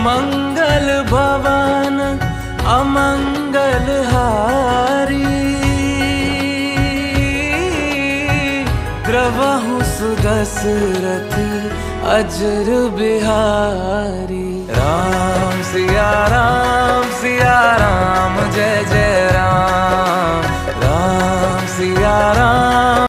मंगल भवन अमंगल हारी, द्रवहु सुदशरथ अजर बिहारी। राम सिया राम सिया